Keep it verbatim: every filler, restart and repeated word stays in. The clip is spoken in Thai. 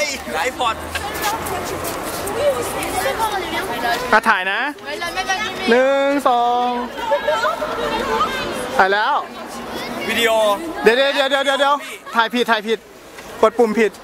ไอพอดมาถ่ายนะหนึ่งสองถ่ายแล้ววิดีโอเดี๋ยวเดี๋ยวเดี๋ยวเดี๋ยวเดี๋ยวถ่ายผิดถ่ายผิดกดปุ่มผิด